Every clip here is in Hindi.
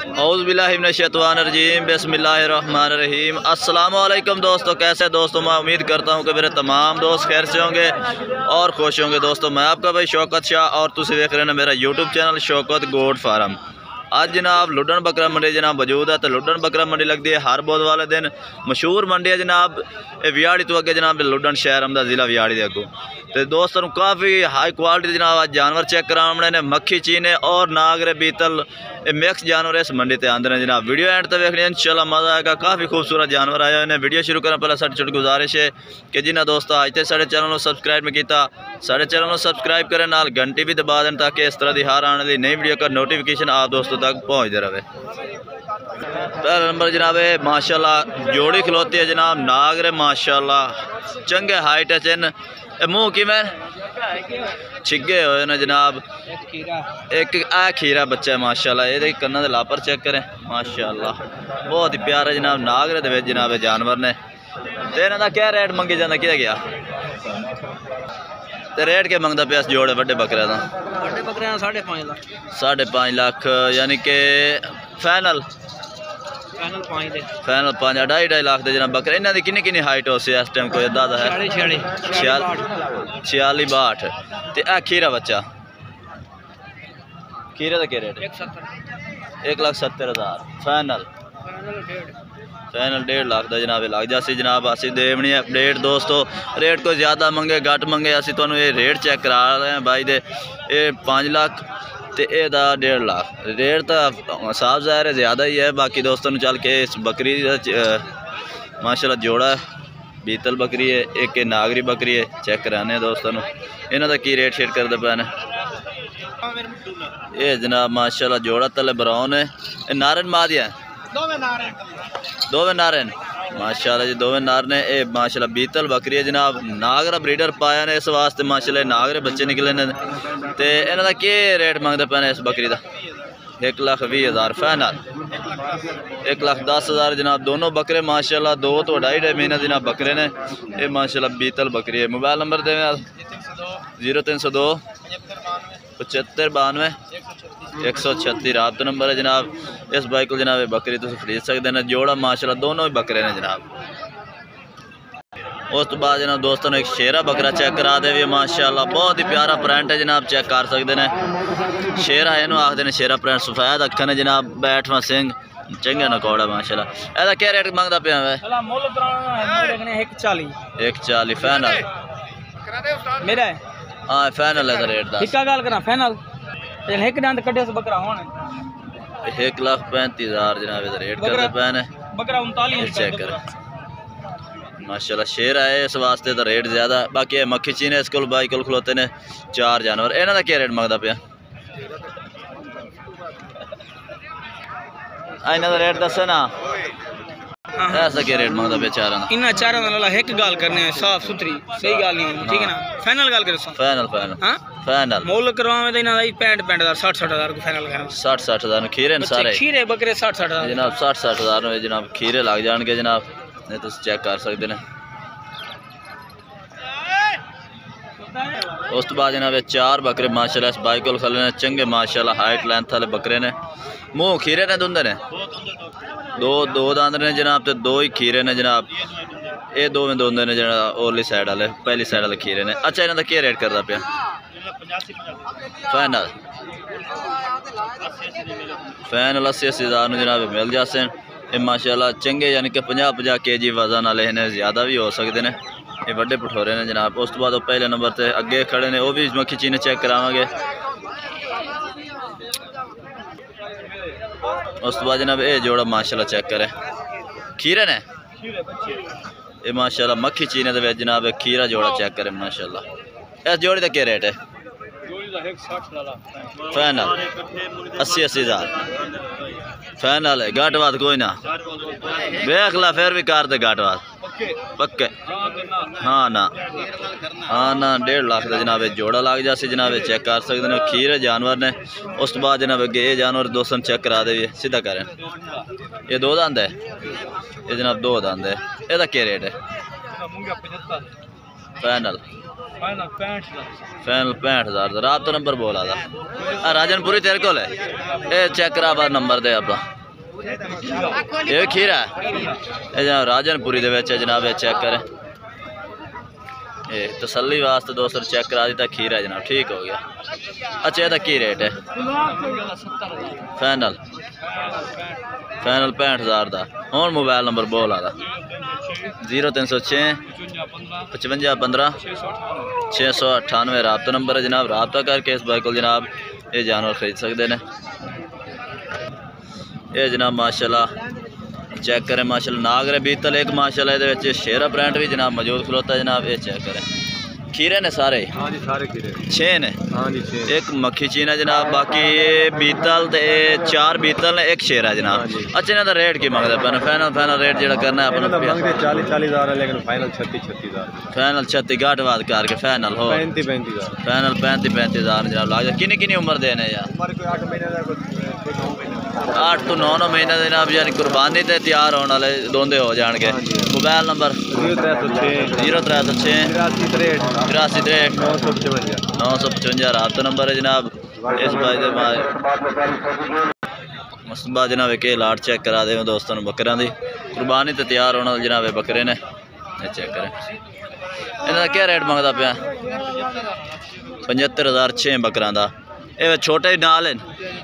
औज़ुबिल्लाहिमिनश्शैतानिर्रजीम बिस्मिल्लाहिर्रहमानिर्रहीम। अस्सलामु अलैकुम दोस्तों, कैसे दोस्तों? मैं उम्मीद करता हूँ कि मेरे तमाम दोस्त खैर से होंगे और खुश होंगे। दोस्तों मैं आपका भाई शौकत शाह और तुम देख रहे हैं मेरा YouTube channel Shaukat goat farm. आज जनाब लुडन बकरा मंडी जनाब मौजूद है। तो लुडन बकरा मंडी लगती है हर बुध वाले दिन। मशहूर मंडी है जनाब वियाड़ी तो अगे जनाब लुडन शहर आमदा जिला वियाड़ी के अगू। तो दोस्तों काफ़ी हाई क्वालिटी जनाब आज जानवर चेक कराने ने, मक्खी चीने और नागरे बीतल मिक्स जानवर इस मंडी से आते हैं जनाब। वीडियो एंड तक देखने इंशाल्लाह मज़ा आएगा। काफ़ी खूबसूरत जानवर आए हुए हैं। वीडियो शुरू करने पहले साड़ी छोटी गुजारिश है कि जिन्हें दोस्तों आज तक साढ़े चैनल को सब्सक्राइब नहीं किया, साढ़े चैनल को सब्सक्राइब करें, नाल घंटी भी दबा दें ताकि इस तरह की हर आने वाली नई वीडियो का नोटिफिकेशन आप दोस्तों तक पहुँचते रहे। पहला नंबर जनाब है माशाल्लाह जोड़ी खलोती है जनाब नागरे माशाल्लाह चंगे हाइट है। चिन मुँह की मैं छिगे हुए ने जनाब। एक आ खीरा बच्चा है माशाल्लाह। ये कन्ना दे लापर चेक करें माशाल्लाह, बहुत ही प्यारा जनाब नागरे दे जनाब जानवर ने। तो इन्हों का क्या रेट मंगी जाता क्या गया? तो रेट के मंगता पिया जोड़े बड़े बकरे का? बड़े बकरे 5.5 लाख। 5.5 लाख यानी कि फाइनल फाइनल 5 दे। फाइनल 5 2.5 लाख दे जनाब बकरे। इन्हों की किन्नी किन्नी हाइट हो सी इस टाइम कोई अंदाजा है? 46 62। तो आ खीरा बच्चा खीरे का क्या रेट? 1,70,000 फाइनल। फाइनल 1.5 लाख का जनाब लग जासी जनाब। असी देवनी अपडेट दोस्तों, रेट कोई ज़्यादा मंगे घट मंगे असी तो ये रेट चेक करा रहे हैं भाई दे। ये 5 लाख तो यह 1.5 लाख रेट तो साफ ज़ाहिर है ज़्यादा ही है। बाकी दोस्तों ने चल के इस बकरी माशाल्लाह जोड़ा बीतल बकरी है, एक नागरी बकरी है, चेक कराने दोस्तों ने इन्हों का की रेट शेट करते पे ने। ये जनाब माशाल्लाह जोड़ा तले ब्राउन है। नारन मादिया दोवें नारन माशाल्लाह जी, दोवें नार ने। ये माशाल्लाह बीतल बकरी है जनाब। नागरा ब्रीडर पाया ने इस वास्ते माशाल्लाह नागरे बच्चे निकले ने। तो इन्हों का क्या रेट मंगते पे इस बकरी का? 1,20,000 फाइनल। 1,10,000 जनाब दोनों बकरे माशाल्लाह। 2 तो 2.5 महीने जनाब बकरे ने। ये माशाल्लाह बीतल बकरी है। मोबाइल नंबर दे 0302 75 92 136 राब्ता नंबर है जनाब। इस बाइक को जनाब बकरी तुम खरीद सकते हैं। जोड़ा माशाल्लाह दोनों ही बकरे ने जनाब। उस तो बाद जनाब दोस्तों ने एक शेरा बकरा चेक करा दे माशाल्लाह, बहुत ही प्यारा प्रिंट है जनाब, चेक कर सकते हैं। शेरा इनू आखते हैं शेरा प्रिंट। सफेद अखा ने जनाब, बैठवा सिंह चंगा नकौड़ा माशाल्लाह। ऐसा क्या रेट मंगता पिया है? 1,40 फाइनल मेरा हाँ फाइनल है रेट दा। इक्का गल करा फाइनल एक दंद कटे बकरा होने 1,35,000 जनाब इधर रेट करते पे ने। बकरा 39 चेक कर माशाल्लाह शेर है इस वास्ते तो रेट ज़्यादा। बाकी मक्खी चीने इस को बाई को खलोते ने 4 जानवर। इन्हों का क्या रेट मंगता पिया? इन्हों का रेट दस ना ऐसा क्या रेट मंगता पे? 4 इन्ना 4 ला एक गल करने साफ सुथरी सही गल नहीं होनी, ठीक है ना? फाइनल गल करो। फाइनल फाइनल हां फाइनल मोल करवावे तो इना 65,000 60,000 को फाइनल करा। 60,000 खीरे ने सारे खीरे बकरे 60,000 जनाब। 60,000 में जनाब खीरे लग जाएंगे जनाब, नहीं तो चेक कर सकते हैं। उस तो बाद जनाब 4 बकरे माशाल्लाह इस बाइक को खले ने चंगे माशाल्लाह हाइट लेंथ वाले बकरे ने। मुँह खीरे ने दुंदे ने, दो दांद ने जनाब। तो 2 ही खीरे ने जनाब। ये 2 में दोंदे ने जनाब ओरली साइड वाले, पहली साइड वाले खीरे ने। अच्छा इन्हों का क्या रेट करता पिया? फाइनल फाइनल 80,000 जनाब मिल जाते हैं। ये माशाल्लाह चंगे यानी कि 50-50 kg वजन वाले हैं, ज़्यादा भी हो सकते हैं। ये बड़े पठोरे ने जनाब। उस तो बाद पहले नंबर से अगे खड़े ने, वो भी मक्खी चीने चेक करावे। उस तो बाद जनाब ये जोड़ा माशाल्लाह चेक करें खीरे ने। ये माशाल्लाह मक्खी चीने दे जनाब खीरा जोड़ा चेक करें माशाल्लाह। इस जोड़ी का क्या रेट है? फाइनल 80,000 फाइनल है। घट बात कोई ना देख ला फिर भी कर दे घट बात पक्के। हाँ ना 1.5 लाख का जनाब जोड़ा लग जासी जनाब, चेक कर सकते हैं। खीरे जानवर ने। उस तो बाद जनाब ये जानवर दोस्तों चेक करा दे सीधा करें। ये 2 दांद है ये जनाब, 2 दांद है। यदा क्या रेट है? फाइनल फाइनल 65,000 रात तो नंबर बोला था राजनपुरी तेरे को है। चेक करा बार नंबर दे अपना ये खीरा है जनाब राजनपुरी दे विच जनाब चेक करें ये तसल्ली वास्ते दोस्तों चेक करा दिता खीरा जनाब ठीक हो गया। अच्छा ये की रेट है फाइनल 65,000 का। हूँ मोबाइल नंबर बोल आदा 0306 55 15 698 राबता नंबर है जनाब। राबता करके इस भाई को जनाब ये जानवर खरीद सकते हैं। ये जनाब माशाल्लाह चेक करें माशाल्लाह नागरे बीतल एक माशाल्लाह ये शेरा ब्रांड भी जनाब मौजूद खलोता है जनाब। ये चेक करें खीरे ने सारे हाँ जी सारे खीरे 6 ने हाँ जी 6 एक मक्खी चीन है जनाब। बाकी ये बीतल ते 4 बीतल ने एक शेर है जनाब। अच्छा इन्हों का रेट की मंगता पैना फाइनल रेट जो करना है अपना 40,000 है लेकिन फाइनल 36,000 फाइनल 36 घाट बात करके फाइनल हो 35,000 फाइनल 35,000 जनाब लाग जाए। किन्नी उम्र देने यार 8 तो 9 महीने जनाब यानी कुर्बानी ते तैयार होने वाले दोंदे हो जाएंगे। मोबाइल नंबर 0306 83 955 राबता नंबर है जनाब। इस भाई दे मस्तबा जनाब के लाट चेक करा दे दोस्तों बकरियां दी कुर्बानी ते तैयार होने वाले जनाब बकरे ने। चेक करें इन्होंने क्या रेट मंगता पाया 75,000 6 बकरा का। ये छोटे नाल है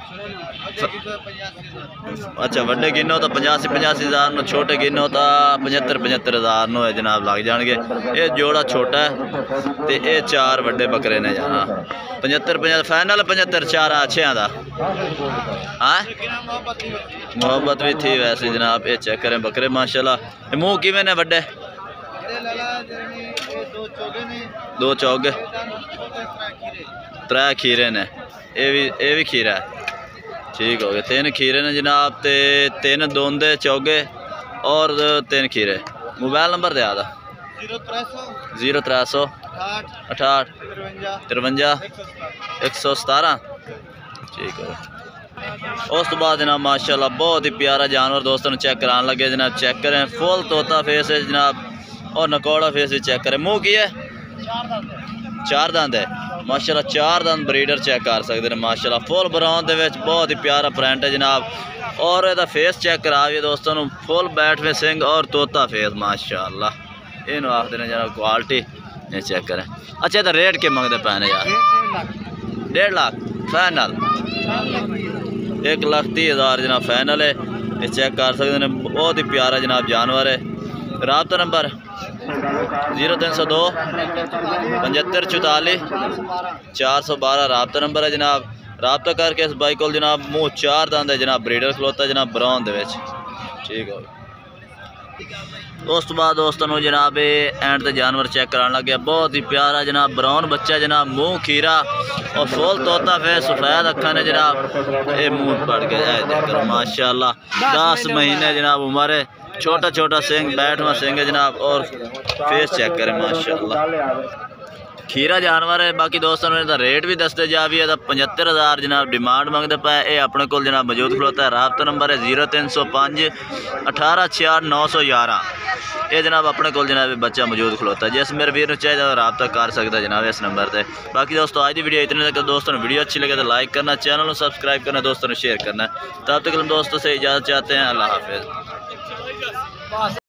अच्छा वड्डे गिनो तो 85,000 छोटे गिनो तो 75,000 है जनाब लग जाएंगे। ये जोड़ा छोटा है तो ये 4 वड्डे बकरे ने जाना 75 फाइनल 75 4 अच्छे का। हाँ मोहब्बत भी थी वैसे जनाब। ये चेक करें बकरे माशाल्लाह। मुँह किवें ने वड्डे 2 चौगे 3 खीरे ने ये भी खीरा है ठीक हो गया। 3 खीरे ने जनाब ते 3 दोंदे चौगे और 3 खीरे। मोबाइल नंबर दे आदा 0300 68 53 117 ठीक है। उस तो बाद जनाब माशाल्लाह बहुत ही प्यारा जानवर दोस्तों चेक कराने लगे जनाब। चेक करें फुल तोता फेस है जनाब और नकौड़ा फेस भी चेक करें। मुँह की है 4 दंद है माशाल्लाह 4 दंद ब्रीडर चेक कर सकते हैं माशाल्लाह। फुल ब्राउन दे विच बहुत ही प्यारा प्रिंट है जनाब। और इसका फेस चेक कराइए दोस्तों फुल बैठ में सिंह और तोता फेस माशाल्लाह इन आखते हैं जनाब क्वालिटी। ये चेक करें। अच्छा ये रेट के मंगते पैने यार 1.5 लाख फाइनल 1,30,000 जनाब फाइनल है। ये चेक कर सकते हैं बहुत ही प्यारा जनाब जानवर है। राबता नंबर 0302 75 44 412 राबता नंबर है जनाब। राबता करके इस बाइक को जनाब मुँह 4 दंद है जनाब ब्रीडर खलोता जनाब ब्राउन दे विच ठीक हो। उस तो बाद दोस्तों जनाब एंड ते जानवर चेक कराने लग गया बहुत ही प्यारा जनाब ब्राउन बच्चा जनाब मुँह खीरा और फुल तोता फेस सफ़ेद अखा ने जनाब। ये मुँह पड़ गया माशाल्लाह 10 महीने जनाब उम्र है। छोटा छोटा सिंह बैठवा सिंह है जनाब और फेस चेक करें माशाल्लाह खीरा जानवर है। बाकी दोस्तों ने रेट भी दसते जा भी है 75,000 जनाब डिमांड मंगते पाए। ये अपने को जनाब मौजूद खलोता है। राबता नंबर है 0305 18 66 911। ये जनाब अपने को जनाब बच्चा मौजूद खलोता है जिस मेरे वीर चाहिए राबता कर सकता है जनाब इस नंबर पर। बाकी दोस्तों आज की वीडियो इतने तक दोस्तों वीडियो अच्छी लगे तो लाइक करना चैनल को सब्सक्राइब करना दोस्तों ने शेयर करना। तब तक हम दोस्तों से इजाज़त चाहते हैं। अल्लाह हाफिज़।